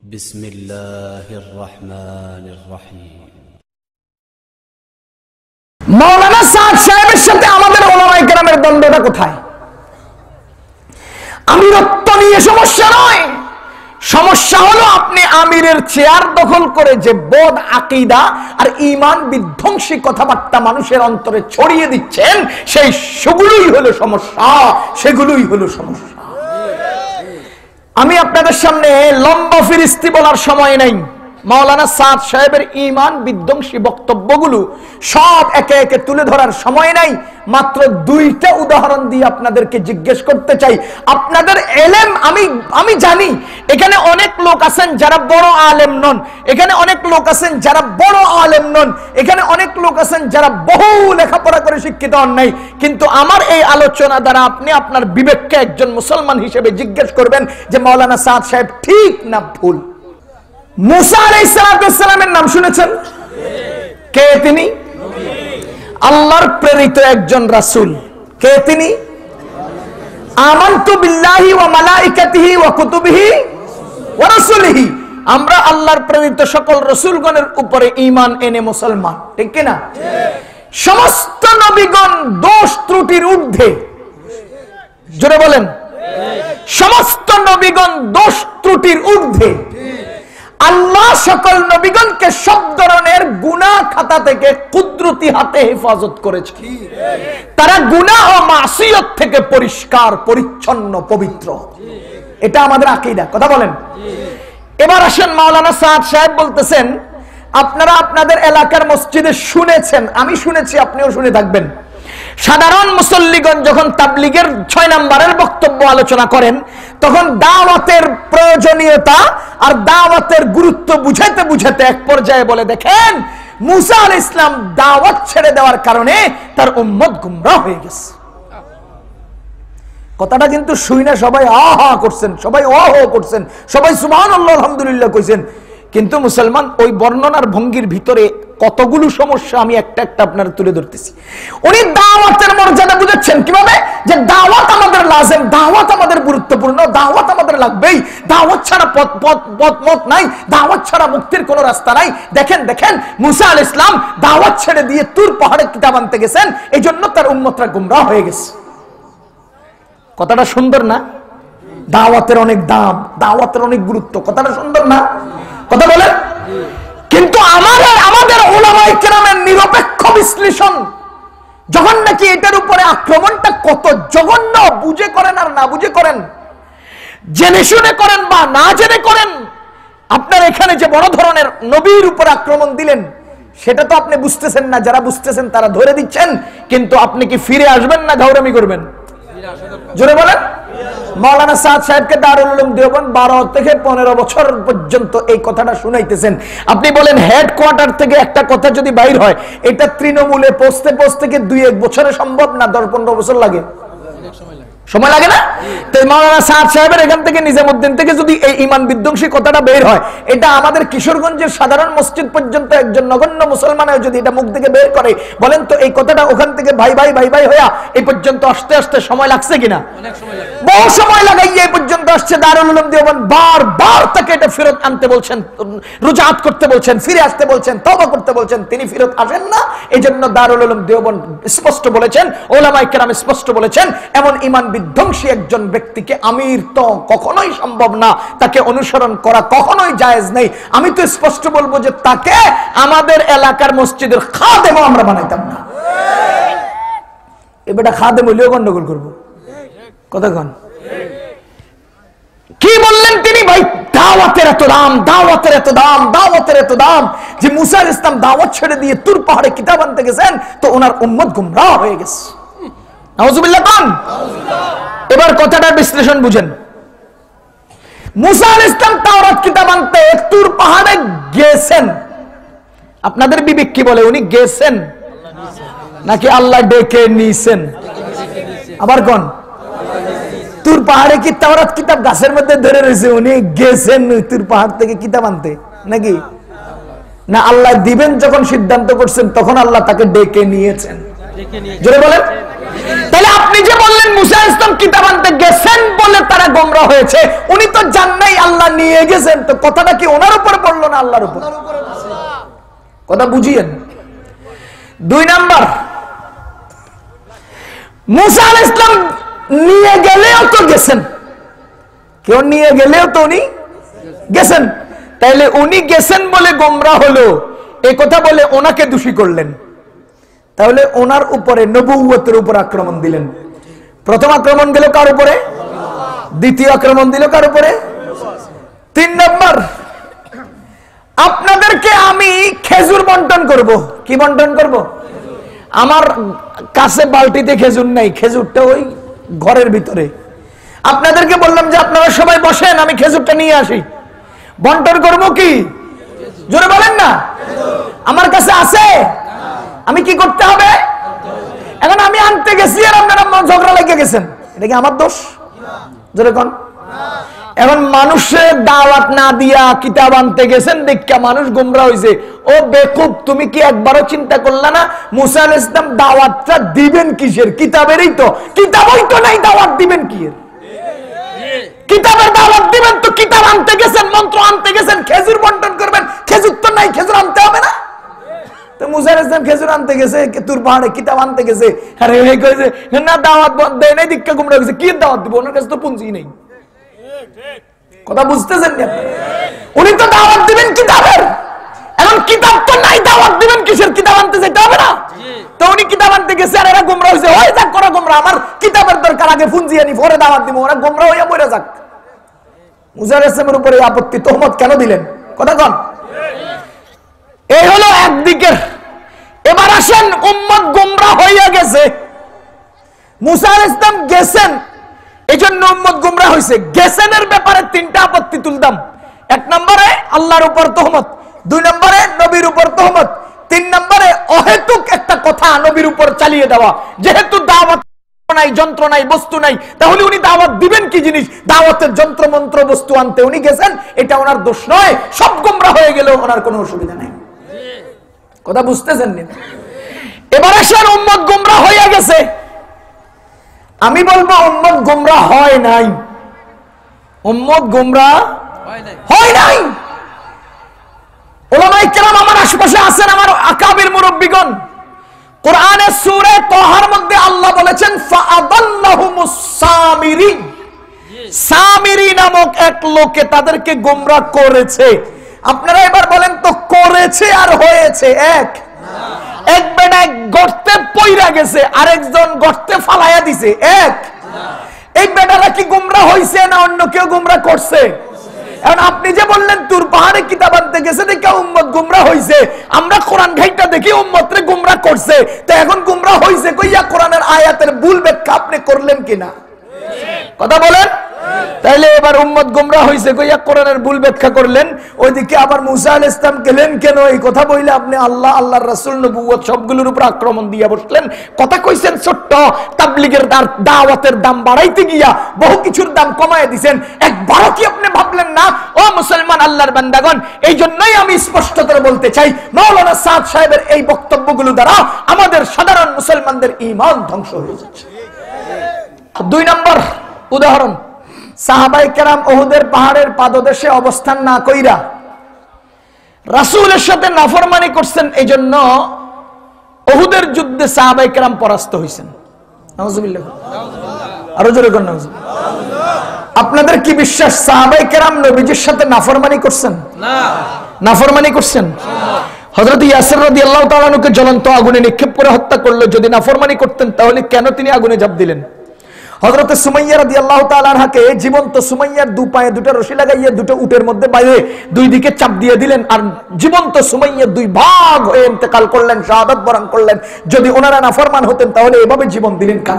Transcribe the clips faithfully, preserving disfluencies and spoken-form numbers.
বিসমিল্লাহির রহমানির রহিম। মাওলানা সাদ সাহেবের সাথে আমাদের উলামায়ে কেরামের দ্বন্দ্বটা কোথায়? আমিরত্ব নিয়ে সমস্যা নয়, সমস্যা হলো আপনি আমিরের চেয়ার দখল করে যে বদ আকীদা আর ঈমান বিধ্বংসী কথাবার্তা মানুষের অন্তরে ছড়িয়ে দিচ্ছেন, সেই সেগুলোই হলো সমস্যা, সেগুলোই হলো সমস্যা। আমি আপনাদের সামনে লম্বা ফিরিস্তি বলার সময় নেই। মাওলানা সাদ সাহেবের ঈমান বিধ্বংসী বক্তব্যগুলো সব একে একে তুলে ধরার সময় নাই। মাত্র দুইটা উদাহরণ দিয়ে আপনাদেরকে জিজ্ঞেস করতে চাই, আপনাদের এলেম আমি আমি জানি এখানে অনেক লোক আছেন যারা বড় আলেম নন, এখানে অনেক লোক আছেন যারা বড় আলেম নন, এখানে অনেক লোক আছেন যারা বহু লেখাপড়া করে শিক্ষিত হন নাই, কিন্তু আমার এই আলোচনা দ্বারা আপনি আপনার বিবেককে একজন মুসলমান হিসেবে জিজ্ঞেস করবেন যে মাওলানা সাদ সাহেব ঠিক না ভুল। মুসা আলাইহিস সালামের নাম শুনেছেন? কে তিনি? আল্লাহর প্রেরিত একজন রাসূল। কে তিনি? আমানতু বিল্লাহি ওয়া মালাইকাতিহি ওয়া কুতুবিহি ওয়া রাসূলিহি। আমরা আল্লাহর প্রেরিত সকল রাসূলগণের উপরে ঈমান এনে মুসলমান, ঠিক কি না? সমস্ত নবীগণ দোষ ত্রুটির ঊর্ধ্বে। জোরে বলেন, সমস্ত নবীগণ দোষ ত্রুটির ঊর্ধ্বে। আল্লাহ সকল নবীগণকে সব ধরনের গুনাহ খাতা থেকে কুদরতি হাতে হেফাজত করেছে। তারা গুনাহ ও মাসিয়ত থেকে পরিষ্কার পরিচ্ছন্ন পবিত্র। এটা আমাদের আকীদা। কথা বলেন। এবার আসেন, মাওলানা সাদ সাহেব বলতেছেন আপনারা আপনাদের এলাকার মসজিদে শুনেছেন, আমি শুনেছি, আপনিও শুনে থাকবেন, সাধারণ মুসল্লিগণ যখন তাবলীগের ছয় নম্বরের বক্তব্য আলোচনা করেন তখন দাওয়াতের প্রয়োজনীয়তা আর দাওয়াতের গুরুত্ব বুঝাইতে বুঝাইতে এক পর্যায়ে বলে দেখেন মুসা আলাইহিস সালাম দাওয়াত ছেড়ে দেওয়ার কারণে তার উম্মত গুমরাহ হয়ে গেছে। কথাটা কিন্তু শুনে সবাই আহা করছেন, সবাই ওহ করছেন, সবাই সুবহানাল্লাহ আলহামদুলিল্লাহ কইছেন, কিন্তু মুসলমান ওই বর্ণনার ভঙ্গির ভিতরে কতগুলো সমস্যা আমি একটা একটা আপনার তুলে ধরতেছি। উনি দাওয়াতের মর্যাদা বুঝাচ্ছেন কিভাবে, যে দাওয়াত আমাদের লাজেম, দাওয়াত আমাদের গুরুত্বপূর্ণ, দাওয়াত আমাদের লাগবেই, দাওয়াত ছাড়া পথ পথ পথ মত নাই, দাওয়াত ছাড়া মুক্তির কোনো রাস্তা নাই। দেখেন দেখেন মুসা আলাইহিস সালাম দাওয়াত ছেড়ে দিয়ে তুর পাহাড়ে কিতাব আনতে গেছেন, এই জন্য তার উম্মতরা গুমরাহ হয়ে গেছে। কথাটা সুন্দর না? দাওয়াতের অনেক দাম, দাওয়াতের অনেক গুরুত্ব, কথাটা সুন্দর না? কথা বলেন। কিন্তু আমাদের আমাদের উলামায়ে কেরামের নিরপেক্ষ বিশ্লেষণ যখন নাকি এটার উপরে আক্রমণটা কত জঘন্য, বুঝে করেন আর না বুঝে করেন, জেনে শুনে করেন বা না জেনে করেন, আপনার এখানে যে বড় ধরনের নবীর উপর আক্রমণ দিলেন সেটা তো আপনি বুঝতেছেন না, যারা বুঝতেছেন তারা ধরে দিচ্ছেন, কিন্তু আপনি কি ফিরে আসবেন না ঘাউরামি করবেন? জোরে বলেন। মাওলানা সাদ সাহেবকে দারুল উলুম দেওবন্দ বারো থেকে পনেরো বছর পর্যন্ত এই কথাটা শুনাইতেছেন। আপনি বলেন হেডকোয়ার্টার থেকে একটা কথা যদি বাইর হয় এটা তৃণমূলে পৌঁছতে পৌঁছতে কি দুই এক বছরে সম্ভব না দশ পনেরো বছর লাগে? সময় লাগে না? তো মাওলানা সাদ সাহেবের এখান থেকে নিজামউদ্দিন থেকে যদি এই ঈমান বিধ্বংসী কথাটা বের হয়, এটা আমাদের কিশোরগঞ্জের সাধারণ মসজিদ পর্যন্ত একজন নগণ্য মুসলমানের যদি এটা মুখ থেকে বের করে, বলেন তো এই কথাটা ওখান থেকে ভাই ভাই ভাই ভাই হইয়া এই পর্যন্ত আসতে আসতে সময় লাগছে কিনা? বহু সময় লাগাইয়া এই পর্যন্ত আসছে। দারুল উলুম দেওবন্দ বারবার তাকে এটা ফেরত আনতে বলছেন, রুজাত করতে বলছেন, ফিরে আসতে বলছেন, তওবা করতে বলছেন, তিনি ফেরত আসেন না। এই জন্য দারুল উলুম দেওবন্দ স্পষ্ট বলেছেন, উলামায়ে কেরাম স্পষ্ট বলেছেন, এমন ঈমান বিধ্বংসী একজন ব্যক্তিকে আমির তো কখনোই সম্ভব না, তাকে অনুসরণ করা কখনোই জায়েজ নেই। আমি তো স্পষ্ট বলবো যে তাকে আমাদের এলাকার মসজিদের খাদেমও আমরা বানাইতাম না। এবারে খাদেম হইলেও গন্ডগোল করবো। কতক্ষণ কি বললেন তিনি? ভাই দাওয়াতের এত দাম, দাওয়াতের এত দাম, দাওয়াতের এত দাম, যে মুসা আলাইহিস সালাম দাওয়াত ছেড়ে দিয়ে তুর পাহাড়ে কিতাব আনতে গেছেন তো ওনার উম্মত গুমরাহ হয়ে গেছে। নাউজুবিল্লাহ পান। এবার কথাটার বিশ্লেষণ বুঝেন। মুসা আলাইহিস সালাম তাওরাত কিতাব আনতে তুর পাহাড়ে গেছেন, আপনাদের বিবেক কি বলে উনি গেছেন নাকি আল্লাহ ডেকে নিয়েছেন? আবার কোন তুর পাহাড়ে কি তাওরাত কিতাব গাছের মধ্যে ধরে রয়েছে, উনি গেছেন তুর পাহাড় থেকে কিতাব আনতে নাকি? না আল্লাহ দিবেন যখন সিদ্ধান্ত করছেন তখন আল্লাহ তাকে ডেকে নিয়েছেন? জোরে বলেন। তাহলে আপনি যে বললেন মুসা ইসলাম কিতাব আনতে গেছেন বলে তারা গোমরাহ হয়েছে, উনি তো জান নাই আল্লাহ নিয়ে গেছেন, তো কথাটা কি ওনার উপর পড়লো না আল্লাহর উপর? কথা বুঝিয়েন। দুই নাম্বার, মুসা আলাইহিস সালাম নিয়ে গেলেও তো গেছেন, কেউ নিয়ে গেলেও তো উনি গেছেন, তাইলে উনি গেছেন বলে গোমরাহ হলো এই কথা বলে ওনাকে দোষী করলেন, তাহলে ওনার উপরে নবুয়তের উপর আক্রমণ দিলেন। প্রথম আক্রমণ দিল কার উপরে? দ্বিতীয় আক্রমণ দিল কার উপরে? তিন নম্বর, আপনাদেরকে আমি খেজুর বন্টন করব। কি বন্টন করব? আমার কাছে বালতিতে খেজুর নাই, খেজুরটা ওই ঘরের ভিতরে। আপনাদেরকে বললাম যে আপনারা সবাই বসেন, আমি খেজুরটা নিয়ে আসি। বন্টন করব কি? জোরে বলেন না। আমার কাছে আছে, আমি কি করতে হবে? এখন আমি আনতে গেছি আর আপনারা ঝগড়া লেগে গেছেন, এটা কি আমার দোষ? জোরে কোন। এখন মানুষের দাওয়াত না দিয়া কিতাব আনতে গেছেন দেখা মানুষ গোমরাহ হইছে। ও বেকুব, তুমি কি একবারও চিন্তা করলা না মুসা আলাইহিস সালাম দাওয়াতটা দিবেন কিসের? কিতাবেরই তো। কিতাবই তো নাই, দাওয়াত দিবেন কি এর? কিতাবের দাওয়াত দিবেন তো কিতাব আনতে গেছেন, মন্ত্র আনতে গেছেন, খেজুর বন্টন করবেন, খেজুর তো নাই, খেজুর আনতে হবে না? তো মুসা আলাইহিস সালাম খেজুর আনতে গেছে, তুর পাহাড়ে কিতাব আনতে গেছে, আরে এই কইছে না দাওয়াত দেয় নাই, দীক্ষা গোমরাহ হইছে। কি দাওয়াত দিব? ওনার কাছে তো পুঁজি নেই। কথা বুঝতেছেন না? উনি তো দাওয়াত দিবেন কিতাবের, এখন কিতাব তো নাই, দাওয়াত দিবেন কিসের? কিতাব আনতে যেতে হবে না? তো উনি কিতাব আনতে গেছে আর এরা গোমরাহ হইছে। ওই যাক করা গোমরাহ, আমার কিতাবের দরকার, আগে পুঁজি আনি পরে দাওয়াত দিব। ওরা গোমরাহ হইয়া মরে যাক। মুসা আলাইহিস সালামের উপরে আপত্তি, তোহমত কেন দিলেন? কথা কন। এই হলো একদিকের। এবার আসেন, উম্মত গোমরাহ হইয়া গেছে, মুসা আলাইহিস সালাম গেছেন, এই জন্য উম্মত গোমরাহ হইছে। গেছেনের ব্যাপারে তিনটা আপত্তি তুলতাম। এক নম্বরে আল্লাহর উপর তোহমত, দুই নম্বরে নবীর উপর তোহমত, তিন নম্বরে অহেতুক একটা কথা নবীর উপর চালিয়ে দেওয়া। যেহেতু দাওয়াত নাই, যন্ত্র নাই, বস্তু নাই, তাহলে উনি দাওয়াত দিবেন কি জিনিস? দাওয়াতের যন্ত্র মন্ত্র বস্তু আনতে উনি গেছেন, এটা ওনার দোষ নয়। সব গোমরাহ হয়ে গেলেও ওনার কোনো অসুবিধা নাই। কথা বুঝতেছেন না? এবার আসেন, উম্মত গোমরাহ হইয়া গেছে। আমি বলবো উম্মত গোমরাহ হয় নাই, উম্মত গোমরাহ হয় নাই। উলামায়ে কেরাম আমার আশেপাশে আছেন, আমার আকাবির মুরব্বিগণ। কোরআনের সূরা তাহার মধ্যে আল্লাহ বলেছেন ফাআদাল্লাহুমুস সামিরি, সামিরি নামক এক লোকে তাদেরকে গোমরাহ করেছে। আপনারা এবার বলেন তো, করেছে আর হয়েছে এক? এক বেটা গর্তে পইরা গেছে, আরেকজন গর্তে ফালাইয়া দিছে, এক? এই বেটারা কি গোমরাহ হইছে না অন্য কেউ গোমরাহ করছে? এখন আপনি যে বললেন তুর পাহাড়ে কিতাব আনতে গেছে দেখে উম্মত গোমরাহ হইছে, আমরা কোরআন ঘাইটা দেখি উম্মতরে গোমরাহ করছে, তো এখন গোমরাহ হইছে কইয়া কোরআনের আয়াতের ভুল ব্যাখ্যা আপনি করলেন কিনা? কথা বলেন। তাইলে এবার উম্মত গোমরাহ হইছে কইয়া কোরআনের ভুল ব্যাখ্যা করলেন, ওইদিকে আবার মুসা আলাইহিস সালাম গেলেন কেন? এই কথা বইলে আপনি আল্লাহ, আল্লাহর রাসূল, নবুয়ত সবগুলোর উপর আক্রমণ দিয়া বসলেন। কথা কইছেন ছোট্ট, তাবলীগের দাওয়াতের দাম বাড়াইতে গিয়া বহু কিছুর দাম কমায় দিবেন। একবারও কি আপনি ভাবলেন না ও মুসলমান আল্লাহর বান্দাগণ? এই জন্যই আমি স্পষ্ট করে বলতে চাই, মাওলানা সাদ সাহেবের এই বক্তব্যগুলো দ্বারা আমাদের সাধারণ মুসলমানদের ঈমান ধ্বংস হয়ে যাচ্ছে। দুই নম্বর উদাহরণ, সাহাবায়ে কেরাম উহুদের পাহাড়ের পাদদেশে অবস্থান না কইরা রাসূলের সাথে নাফরমানি করছেন, এই জন্য উহুদের যুদ্ধে সাহাবায়ে কেরাম পরাস্ত হইছেন। নাউজুবিল্লাহ। আরো জোরে কোন নাউজুবিল্লাহ। আপনাদের কি বিশ্বাস সাহাবায়ে কেরাম নবীজির সাথে নাফরমানি করছেন? না। নাফরমানি করছেন? হযরত ইয়াসির রাদিয়াল্লাহু তাআলা আনহুকে জ্বলন্ত আগুনে নিক্ষেপ করে হত্যা করলো। যদি নাফরমানি করতেন তাহলে কেন তিনি আগুনে ঝাঁপ দিলেন? হযরত সুমাইয়া রাদিয়াল্লাহু তাআলা আনহাকে জীবন্ত সুমাইয়ার দু পায়ে দুটো রশি লাগাইয়া দুটো উটের মধ্যে বাইরে দুই দিকে চাপ দিয়ে দিলেন, আর জীবন্ত সুমাইয়া দুই ভাগ হয়ে ইন্তেকাল করলেন, শাহাদাত বরণ করলেন। যদি ওনারা নাফরমান হতেন তাহলে এভাবে জীবন দিলেন কেন?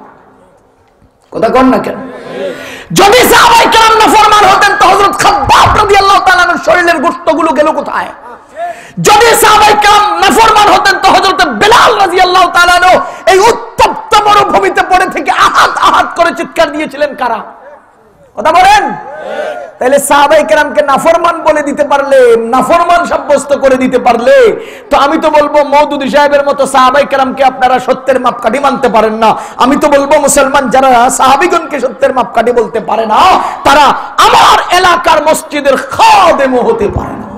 কথা কন না কেন? যদি সাহাবায়ে কেরাম নাফরমান হতেন তো হযরত খাব্বাব রাদিয়াল্লাহু তাআলা আনহুর শরীরের গোশতগুলো গেল কোথায়? যদি সাহাবায়ে কেরাম নাফরমান হতেন তো হযরত বিলাল রাদিয়াল্লাহু তাআলা আনহু এই উত্তপ্ত মরুভূমিতে পড়ে থেকে আহাত আহাত করে চিৎকার দিয়েছিলেন কারা? কথা বলেন। তাহলে সাহাবায়ে কেরামকে নাফরমান বলে দিতে পারলে, নাফরমান সাব্যস্ত করে দিতে পারলে, তো আমি তো বলবো মওদুদী সাহেবের মতো সাহাবায়ে কেরামকে আপনারা সত্যের মাপকাঠি মানতে পারেন না। আমি তো বলবো মুসলমান যারা সাহাবীগণকে সত্যের মাপকাঠি বলতে পারে না, তারা আমার এলাকার মসজিদের খাদেম হতে পারে না।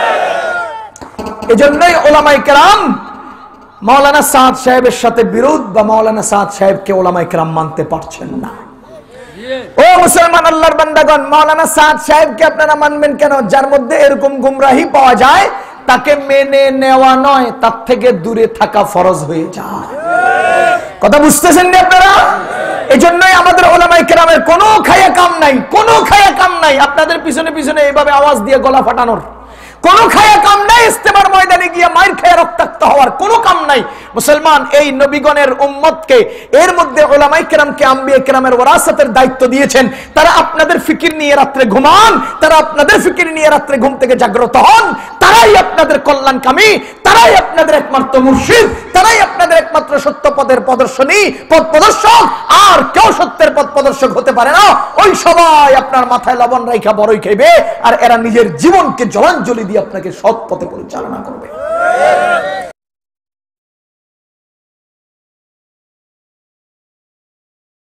এজন্যই উলামায়ে কেরাম মাওলানা সাদ সাহেবের সাথে বিরোধ বা মাওলানা সাদ সাহেবকে উলামায়ে কেরাম মানতে পারছেন না। ও মুসলমান আল্লাহর বান্দাগণ, মাওলানা সাদ সাহেবকে আপনারা মানবেন কেন? যার মধ্যে এরকম গুমরাহি পাওয়া যায়, তাকে মেনে নেওয়া নয়, তার থেকে দূরে থাকা ফরজ হয়ে যায়। কথা বুঝতেছেন না আপনারা? এই জন্যই আমাদের উলামায়ে কেরামের কোনো খায়া কাম নাই, কোনো খায়া কাম নাই আপনাদের পিছনে পিছনে এইভাবে আওয়াজ দিয়ে গলা ফাটানোর কোনো খায়া কাম নাই, ইস্তেমার ময়দানে গিয়ে মাইর খেয়ে রক্তাক্ত হওয়ার কোনো কাম নাই। মুসলমান এই নবীগণের উম্মতকে, এর মধ্যে উলামায়ে কেরামকে আম্বিয়া কেরামের ওয়ারাসাতের দায়িত্ব দিয়েছেন। তারা আপনাদের ফিকির নিয়ে রাত্রে ঘুমান, তারা আপনাদের ফিকির নিয়ে রাত্রে ঘুম থেকে জাগ্রত হন, তারাই আপনাদের কল্যাণকামী, তারাই আপনাদের একমাত্র মুর্শিদ, তারাই আপনাদের একমাত্র সত্য পথের প্রদর্শনী পথ প্রদর্শক। আর কেউ সত্যের পথ প্রদর্শক হতে পারে না। ওই সবাই আপনার মাথায় লবণ রাইখা বড়ই খাইবে, আর এরা নিজের জীবনকে জলাঞ্জলি দিয়ে আপনাকে সৎ পথে পরিচালনা করবে।